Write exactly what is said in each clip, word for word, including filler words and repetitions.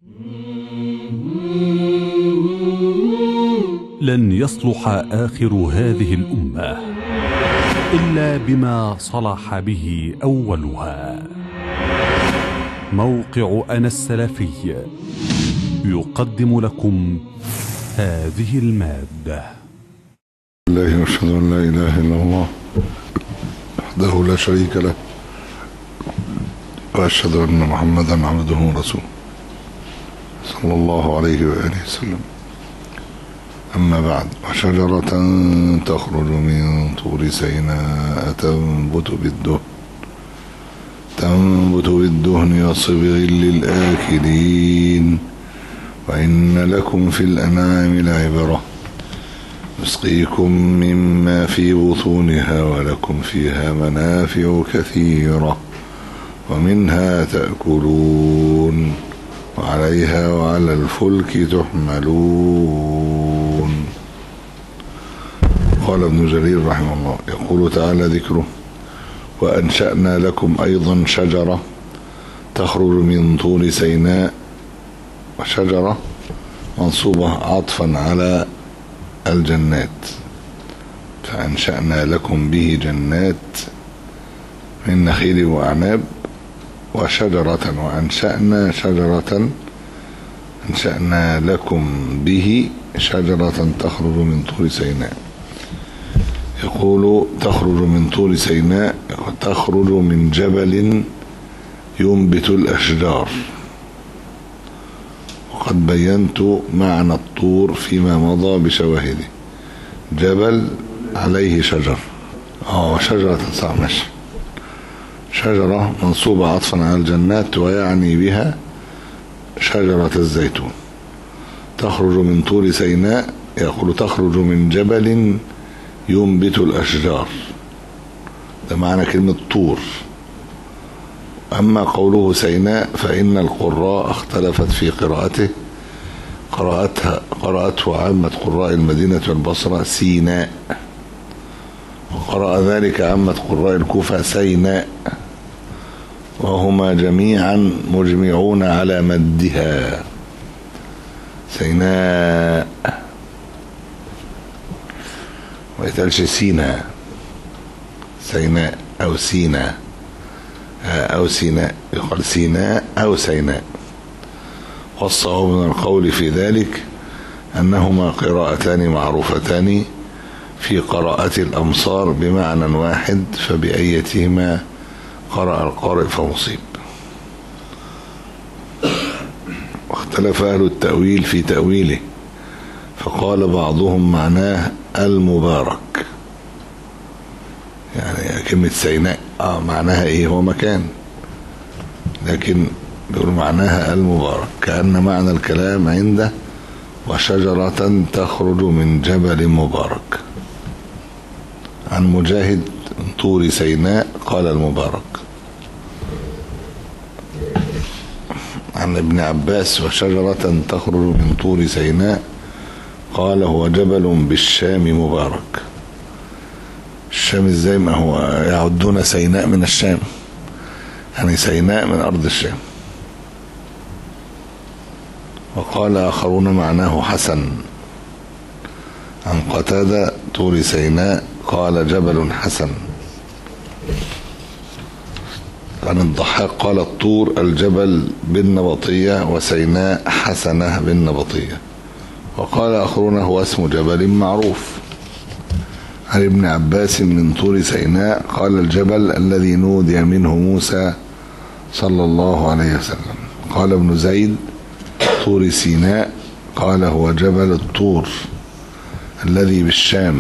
لن يصلح آخر هذه الأمة إلا بما صلح به أولها. موقع أنا السلفي يقدم لكم هذه المادة. الله واشهد ان لا اله الا الله وحده لا شريك له واشهد ان محمدا عبده ورسوله صلى الله عليه واله وسلم. اما بعد، وشجرة تخرج من طور سيناء تنبت بالدهن تنبت بالدهن وصبغ للآكلين وإن لكم في الأنعام لعبرة نسقيكم مما في بطونها ولكم فيها منافع كثيرة ومنها تأكلون وعليها وعلى الفلك تحملون. قال ابن جرير رحمه الله: يقول تعالى ذكره: وأنشأنا لكم أيضا شجرة تخرج من طور سيناء. وشجرة منصوبة عطفا على الجنات، فأنشأنا لكم به جنات من نخيل وأعناب وشجرة، وأنشأنا شجرة أنشأنا لكم به شجرة تخرج من طور سيناء. يقول تخرج من طور سيناء، تخرج من جبل ينبت الأشجار. وقد بينت معنى الطور فيما مضى بشواهده. جبل عليه شجر، اه شجرة صح ماشي. شجرة منصوبة عطفا على الجنات ويعني بها شجرة الزيتون. تخرج من طور سيناء، يقول تخرج من جبل ينبت الأشجار، ده معنى كلمة طور. أما قوله سيناء فإن القراء اختلفت في قراءته، قراءتها قراءته عامة قراء المدينة والبصرة سيناء، وقرأ ذلك عامة قراء الكوفة سيناء، وهما جميعا مجمعون على مدها سيناء، ويتقالش سيناء سيناء أو سيناء أو سيناء، يقال سيناء أو سيناء. والصواب من القول في ذلك أنهما قراءتان معروفتان في قراءة الأمصار بمعنى واحد، فبأيتهما قرأ القارئ فمصيب. واختلف أهل التأويل في تأويله، فقال بعضهم معناه المبارك، يعني كلمة سيناء اه معناها ايه؟ هو مكان، لكن بيقول معناها المبارك، كأن معنى الكلام عنده وشجرة تخرج من جبل مبارك. عن مجاهد من طور سيناء قال المبارك. عن ابن عباس وشجرة تخرج من طور سيناء قال هو جبل بالشام مبارك. الشام ازاي؟ ما هو يعدون سيناء من الشام، يعني سيناء من أرض الشام. وقال آخرون معناه حسن. عن قتادة طور سيناء قال جبل حسن. عن الضحاك قال الطور الجبل بالنبطية وسيناء حسنة بالنبطية. وقال آخرون هو اسم جبل معروف. عن ابن عباس من طور سيناء قال الجبل الذي نودي منه موسى صلى الله عليه وسلم. قال ابن زيد طور سيناء قال هو جبل الطور الذي بالشام،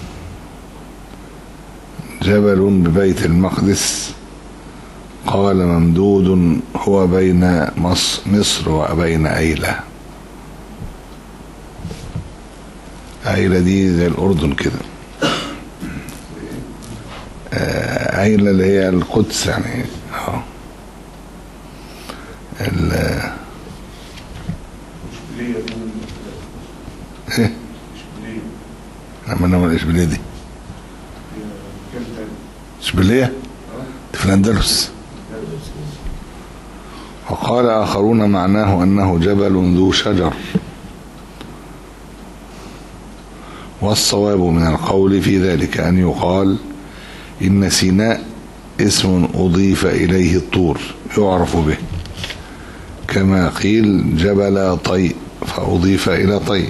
جبل ببيت المقدس. قال ممدود هو بين مصر وبين أيلة. أيلة دي زي الأردن كده، أيلة اللي هي القدس يعني. اه ال ايه لما نعمل الإشبيلية دي إشبيلية في الأندلس. وقال آخرون معناه أنه جبل ذو شجر، والصواب من القول في ذلك أن يقال إن سيناء اسم أضيف إليه الطور يعرف به، كما قيل جبل طي فأضيف إلى طي.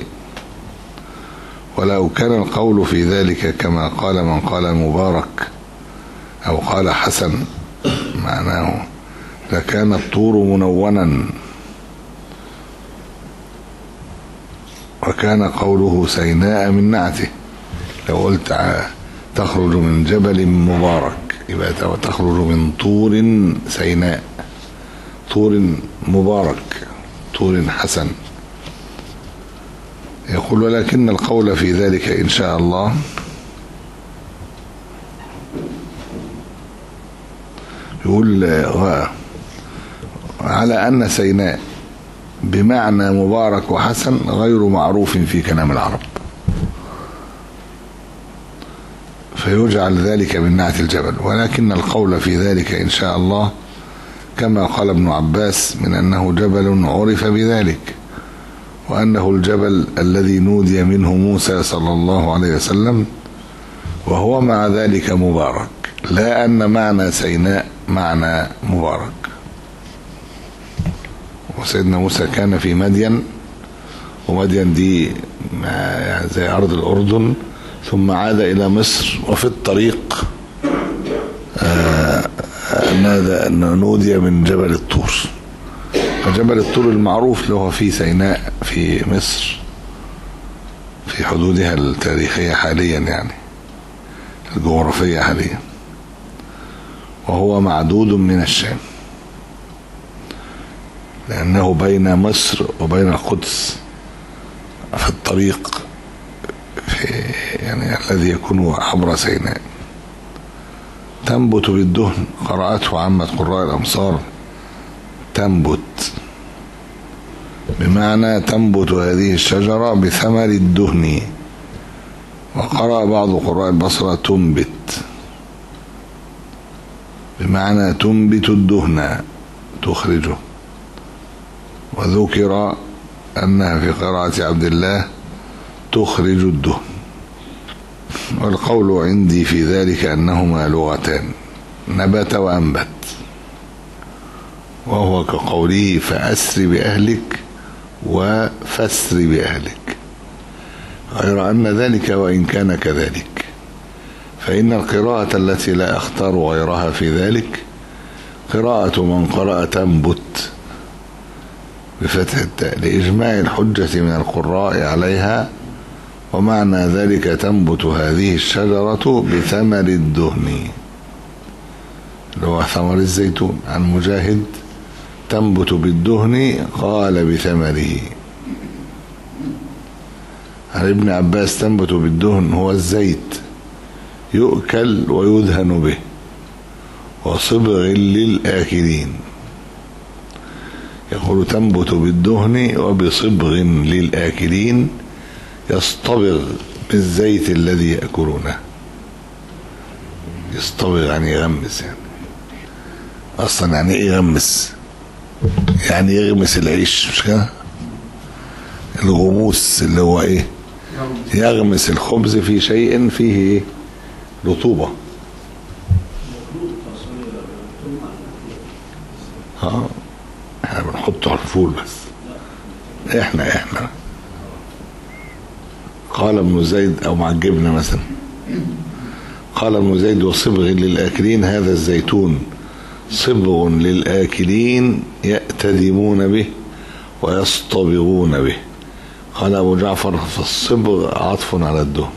ولو كان القول في ذلك كما قال من قال المبارك أو قال حسن معناه لكان الطور منونا، وكان قوله سيناء من نعته. لو قلت تخرج من جبل مبارك يبقى تخرج من طور سيناء، طور مبارك، طور حسن. يقول ولكن القول في ذلك إن شاء الله يقول على أن سيناء بمعنى مبارك وحسن غير معروف في كلام العرب، فيجعل ذلك من نعت الجبل. ولكن القول في ذلك إن شاء الله كما قال ابن عباس من أنه جبل عرف بذلك، وأنه الجبل الذي نودي منه موسى صلى الله عليه وسلم، وهو مع ذلك مبارك، لا أن معنى سيناء معنى مبارك. وسيدنا موسى كان في مدين، ومدين دي زي أرض الأردن، ثم عاد إلى مصر، وفي الطريق نودي من جبل الطور. فجبل الطور المعروف اللي هو في سيناء في مصر في حدودها التاريخية حاليا، يعني الجغرافية حاليا، وهو معدود من الشام لأنه بين مصر وبين القدس في الطريق في يعني الذي يكون عبر سيناء. تنبت بالدهن قرأته عامة قراء الأمصار، تنبت بمعنى تنبت هذه الشجرة بثمر الدهن، وقرأ بعض قراء البصرة تنبت بمعنى تنبت الدهن تخرجه. وذكر أنها في قراءة عبد الله تخرج الدهن. والقول عندي في ذلك أنهما لغتان، نبت وأنبت، وهو كقوله فأسر بأهلك وفسر بأهلك، غير أن ذلك وإن كان كذلك فإن القراءة التي لا أختار غيرها في ذلك قراءة من قرأ تنبت بفتح التاء لإجماع الحجة من القراء عليها، ومعنى ذلك تنبت هذه الشجرة بثمر الدهن اللي هو ثمر الزيتون. عن مجاهد تنبت بالدهن قال بثمره. عن ابن عباس تنبت بالدهن هو الزيت يؤكل ويدهن به، وصبغ للآكلين. يقول تنبت بالدهن وبصبغ للآكلين، يصطبغ بالزيت الذي يأكلونه. يصطبغ يعني يغمس، يعني أصلا يعني إيه يغمس؟ يعني يغمس العيش، مش كده؟ الغموس اللي هو إيه؟ يغمس الخبز في شيء فيه إيه؟ رطوبة. ها احنا بنحطه على الفول بس، احنا احنا قال ابن زيد او مع الجبنة مثلا، قال ابن زيد وصبغ للآكلين هذا الزيتون صبغ للآكلين يأتدمون به ويصطبغون به. قال أبو جعفر فالصبغ عطف على الدهن.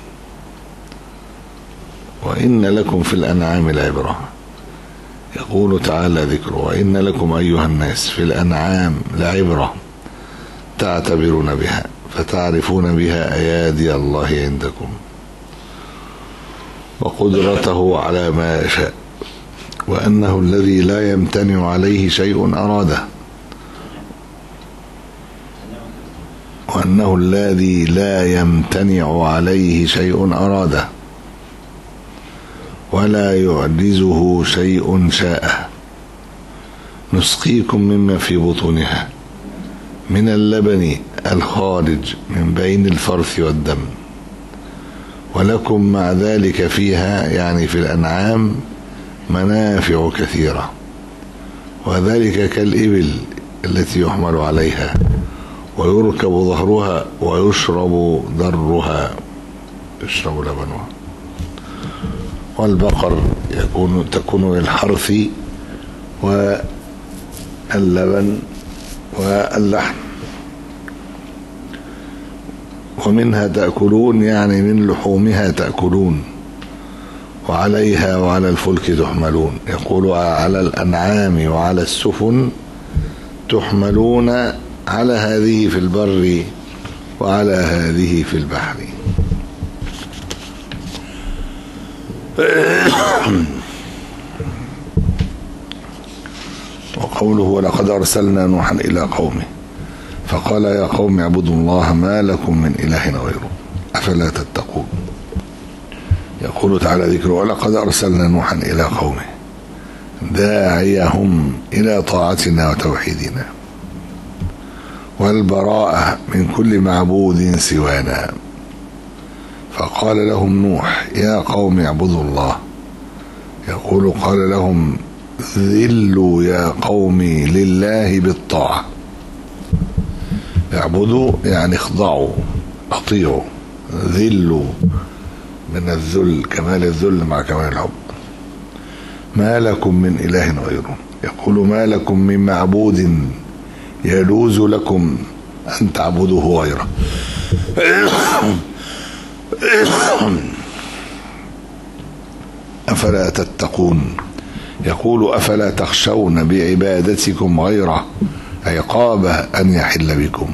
وإن لكم في الأنعام العبرة، يقول تعالى ذكره وإن لكم أيها الناس في الأنعام لعبرة تعتبرون بها فتعرفون بها أيادي الله عندكم وقدرته على ما يشاء، وأنه الذي لا يمتنع عليه شيء أراده، وأنه الذي لا يمتنع عليه شيء أراده ولا يعجزه شيء شاءه. نسقيكم مما في بطونها من اللبن الخارج من بين الفرث والدم ولكم مع ذلك فيها يعني في الأنعام منافع كثيرة وذلك كالإبل التي يحمل عليها ويركب ظهرها ويشرب درها يشرب لبنها والبقر يكون تكون للحرث واللبن واللحم ومنها تأكلون يعني من لحومها تأكلون وعليها وعلى الفلك تحملون. يقول على الأنعام وعلى السفن تحملون على هذه في البر وعلى هذه في البحر. وقوله ولقد أرسلنا نوحا إلى قومه فقال يا قوم اعبدوا الله ما لكم من إله غيره أفلا تتقون. يقول تعالى ذكره ولقد أرسلنا نوحا إلى قومه داعيهم إلى طاعتنا وتوحيدنا والبراءة من كل معبود سوانا. فقال لهم نوح يا قوم اعبدوا الله. يقول قال لهم ذلوا يا قوم لله بالطاعة. اعبدوا يعني اخضعوا اطيعوا. ذلوا من الذل كمال الذل مع كمال الحب. ما لكم من إله غيره. يقول ما لكم من معبود يجوز لكم أن تعبدوه غيره. أفلا تتقون. يقول أفلا تخشون بعبادتكم غيره عقابه أن يحل بكم.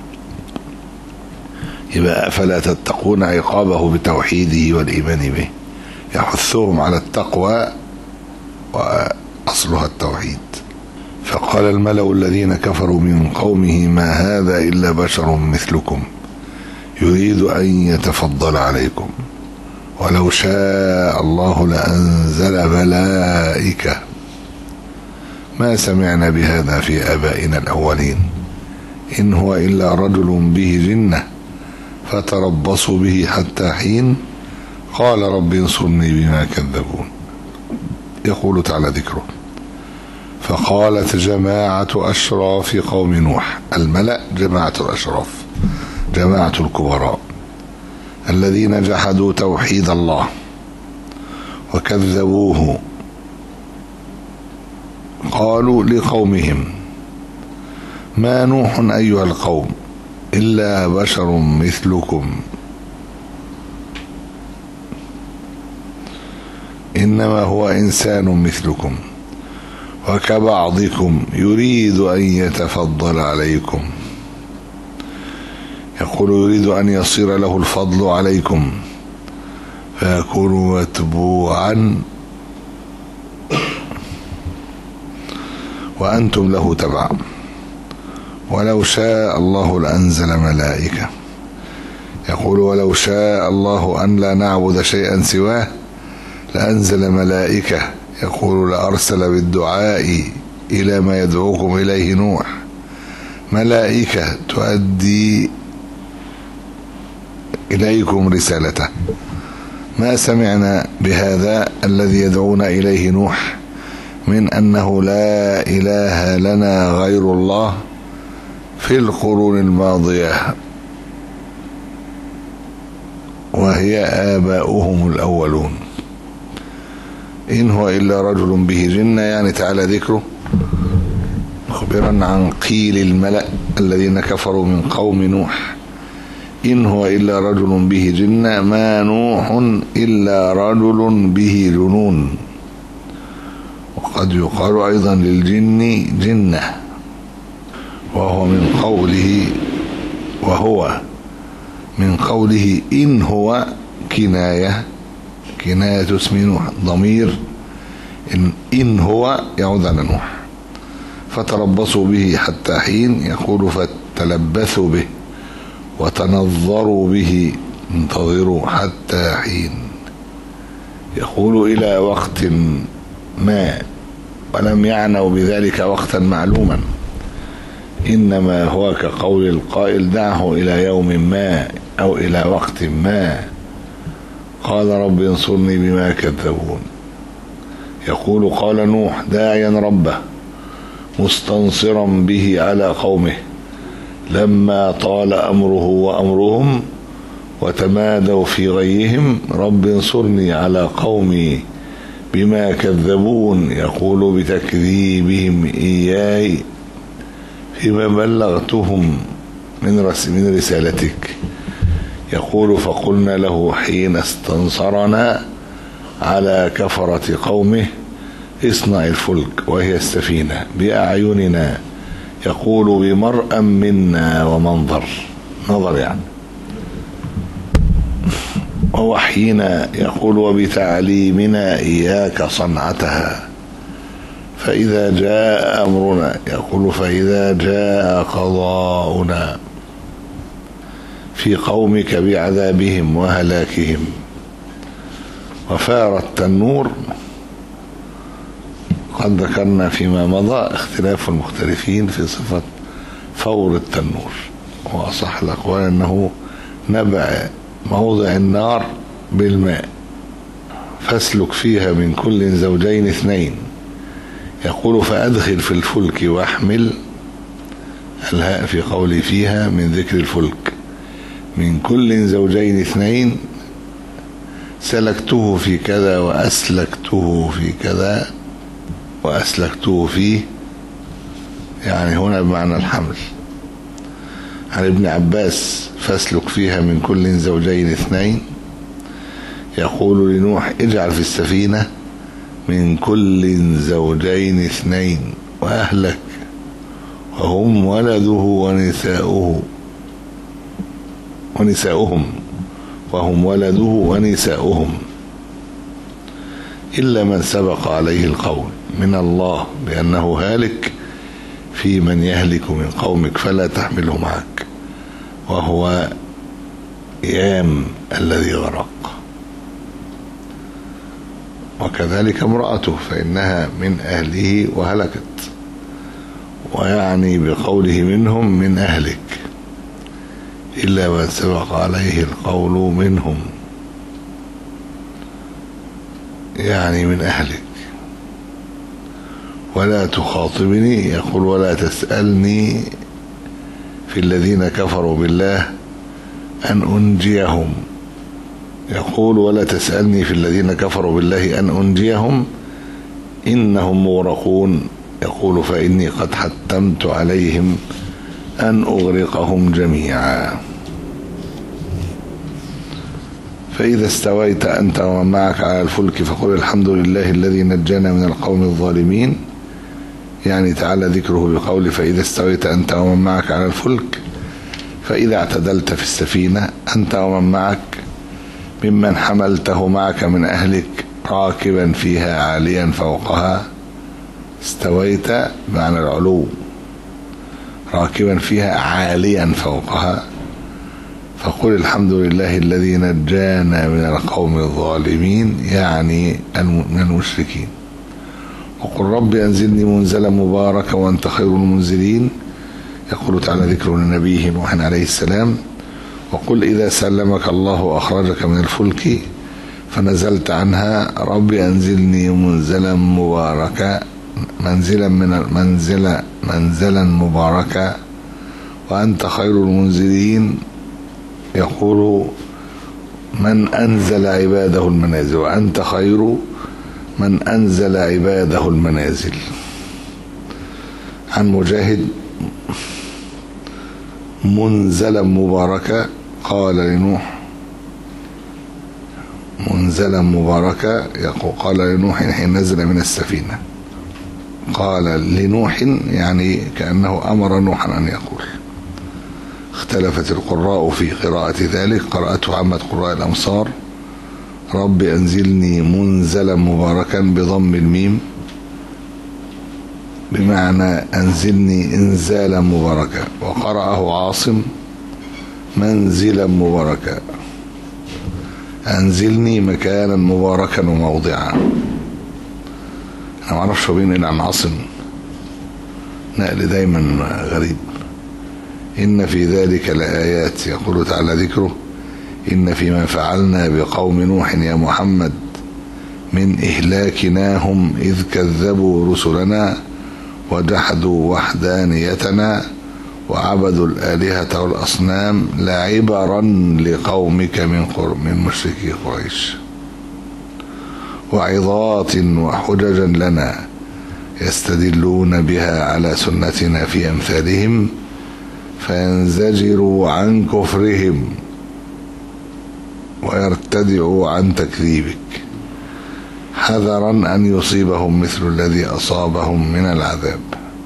يبقى أفلا تتقون عقابه بتوحيده والإيمان به. يحثهم على التقوى وأصلها التوحيد. فقال الملأ الذين كفروا من قومه ما هذا إلا بشر مثلكم يريد أن يتفضل عليكم ولو شاء الله لأنزل ملائكة ما سمعنا بهذا في آبائنا الأولين إن هو إلا رجل به جنة فتربصوا به حتى حين قال رب انصرني بما كذبون. يقول تعالى ذكره فقالت جماعة أشراف قوم نوح. الملأ جماعة الأشراف جماعة الكبراء الذين جحدوا توحيد الله وكذبوه قالوا لقومهم ما نوح أيها القوم إلا بشر مثلكم إنما هو إنسان مثلكم وكبعضكم يريد أن يتفضل عليكم. يقول يريد أن يصير له الفضل عليكم فيكون متبوعا وأنتم له تبع. ولو شاء الله لأنزل ملائكة. يقول ولو شاء الله أن لا نعبد شيئا سواه لأنزل ملائكة. يقول لأرسل بالدعاء إلى ما يدعوكم إليه نوح ملائكة تؤدي إليكم رسالته. ما سمعنا بهذا الذي يدعون إليه نوح من أنه لا إله لنا غير الله في القرون الماضية وهي آباؤهم الأولون. إن هو إلا رجل به جنة يعني تعالى ذكره مخبرا عن قيل الملأ الذين كفروا من قوم نوح إن هو إلا رجل به جنة ما نوح إلا رجل به جنون. وقد يقال أيضا للجن جنة وهو من قوله وهو من قوله إن هو كناية كناية اسم نوح ضمير إن, إن هو يعود على نوح. فتربصوا به حتى حين. يقول فتلبثوا به وتنظروا به انتظروا حتى حين. يقول إلى وقت ما ولم يعنوا بذلك وقتا معلوما، إنما هو كقول القائل دعه إلى يوم ما أو إلى وقت ما. قال رب انصرني بما كذبون. يقول قال نوح داعيا ربه مستنصرا به على قومه لما طال أمره وأمرهم وتمادوا في غيهم رب انصرني على قومي بما كذبون. يقول بتكذيبهم إياي فيما بلغتهم من من رسالتك. يقول فقلنا له حين استنصرنا على كفرة قومه اصنع الفلك وهي السفينة بأعيننا يقول بمرأ منا ومنظر نظر يعني ووحينا يقول وبتعليمنا إياك صنعتها فإذا جاء أمرنا يقول فإذا جاء قضاؤنا في قومك بعذابهم وهلاكهم. وفار التنور قد ذكرنا فيما مضى اختلاف المختلفين في صفة فور التنور، وأصح الأقوال أنه نبع موضع النار بالماء فاسلك فيها من كل زوجين اثنين. يقول فأدخل في الفلك واحمل الهاء في قولي فيها من ذكر الفلك من كل زوجين اثنين سلكته في كذا وأسلكته في كذا وأسلكته فيه، يعني هنا بمعنى الحمل. عن ابن عباس فاسلك فيها من كل زوجين اثنين. يقول لنوح اجعل في السفينة من كل زوجين اثنين وأهلك وهم ولده ونساؤه ونساؤهم وهم ولده ونساؤهم إلا من سبق عليه القول من الله بأنه هالك في من يهلك من قومك فلا تحمله معك وهو يام الذي غرق. وكذلك امرأته فإنها من أهله وهلكت، ويعني بقوله منهم من أهلك إلا من سبق عليه القول منهم، يعني من أهلك. ولا تخاطبني يقول ولا تسألني في الذين كفروا بالله أن أنجيهم. يقول ولا تسألني في الذين كفروا بالله أن أنجيهم إنهم مغرقون. يقول فإني قد حتمت عليهم أن أغرقهم جميعا. فإذا استويت أنت ومن معك على الفلك فقل الحمد لله الذي نجانا من القوم الظالمين، يعني تعالى ذكره بقول فإذا استويت أنت ومن معك على الفلك. فإذا اعتدلت في السفينة أنت ومن معك ممن حملته معك من أهلك راكبا فيها عاليا فوقها. استويت معنى العلو، راكبا فيها عاليا فوقها. فقل الحمد لله الذي نجانا من القوم الظالمين، يعني من المشركين. وقل رب أنزلني منزلا مباركا وأنت خير المنزلين. يقول تعالى ذكر لنبيه نوح عليه السلام وقل إذا سلمك الله وأخرجك من الفلك فنزلت عنها رب أنزلني منزلا مباركا منزلا من منزلا منزلا مباركا وأنت خير المنزلين. يقول من أنزل عباده المنازل وأنت خير من أنزل عباده المنازل. عن مجاهد منزلا مباركا قال لنوح منزلا مباركا يقول قال لنوح حين نزل من السفينة. قال لنوح يعني كأنه أمر نوحا أن يقول. اختلفت القراء في قراءة ذلك، قرأته عامة قراء الأمصار رب أنزلني منزلا مباركا بضم الميم بمعنى أنزلني إنزالا مباركا، وقرأه عاصم منزلا مباركا أنزلني مكانا مباركا وموضعا. أنا معرفش هو بينقل عن عاصم، نقل دايما غريب. إن في ذلك لآيات، يقول تعالى ذكره، إن فيما فعلنا بقوم نوح يا محمد من إهلاكناهم إذ كذبوا رسلنا وجحدوا وحدانيتنا وعبدوا الآلهة والأصنام لعبرا لقومك من من مشركي قريش وعظات وحججا لنا يستدلون بها على سنتنا في أمثالهم فينزجروا عن كفرهم ويرتدعوا عن تكذيبك حذرا أن يصيبهم مثل الذي أصابهم من العذاب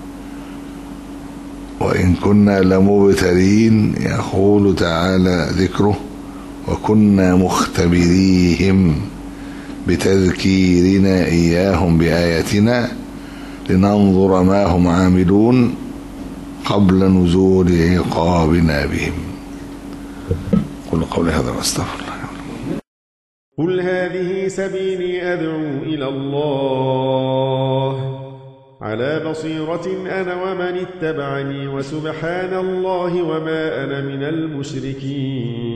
وإن كنا لمبتلين، يقول تعالى ذكره، وكنا مختبريهم بتذكيرنا إياهم بآياتنا لننظر ما هم عاملون قبل نزول عقابنا بهم. قل قولي هذا واستغفر الله. قل هذه سبيلي أدعو إلى الله على بصيرة أنا ومن اتبعني وسبحان الله وما أنا من المشركين.